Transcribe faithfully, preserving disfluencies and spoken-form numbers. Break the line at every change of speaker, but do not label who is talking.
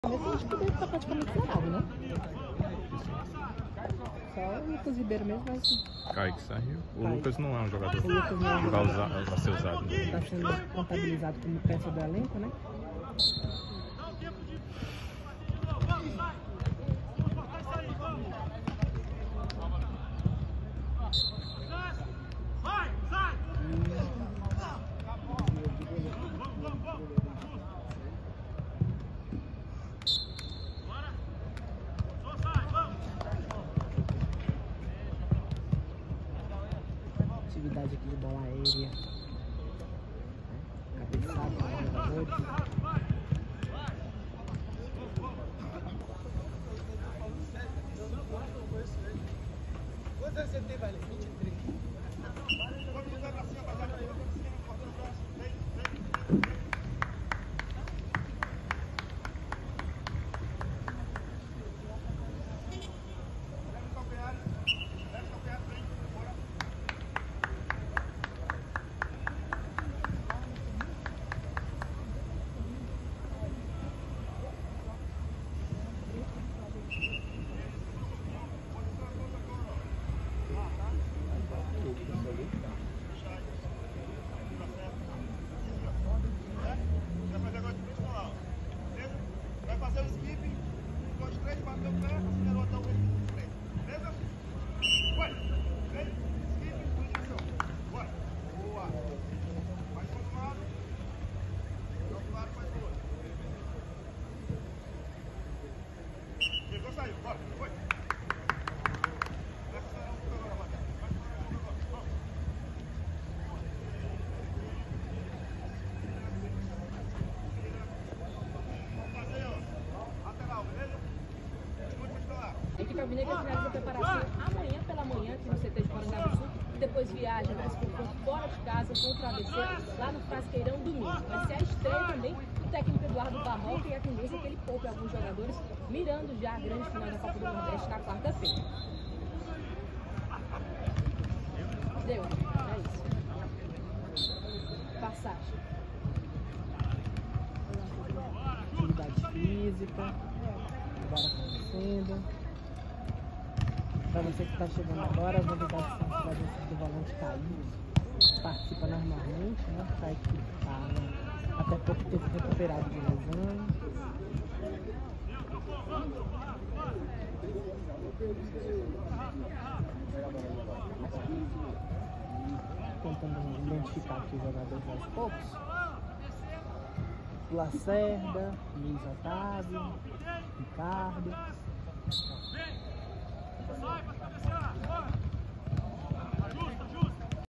Acho que deve estar praticamente zerado, né? Só o Lucas Ribeiro mesmo, mas...
Kaique saiu. O
Kaique.
Lucas não é um jogador
O Lucas não é um
que vai,
jogador.
usar, vai ser usado.
Está sendo contabilizado como peça do elenco, né? Atividade aqui de bola aérea, cabeçada dos jogadores.
Quantos anos você tem, Vale? vinte e três. Vai fazer o skip, dois, três, bateu o pé, acelerou até o três. Beleza? Vai! Vem, skip, posição. Vai! Boa! Mais para outro lado. Do outro lado, mais para o outro. Pegou, saiu. Bora, foi! Vai acelerar um pouco agora, vai. Vai acelerar um pouco agora. Vamos!
A equipe alvinegra finaliza a preparação amanhã pela manhã aqui no C T de Porangaba do Sul e depois viaja para esse confronto fora de casa contra o A B C lá no Frasqueirão domingo. Vai ser a estreia também do técnico Eduardo Barroca e a tendência é que ele poupe alguns jogadores, mirando já a grande final da Copa do Nordeste na quarta-feira. Deu, é isso. Passagem.
Atividade física, agora acontecendo. Para você que está chegando agora, as novidades são as presenças do volante Caí, participa normalmente, né? Caí que tá, né? Até pouco tempo recuperado de lesão. Tentando identificar aqui os jogadores aos poucos. Lacerda, Luiz Otávio, Ricardo.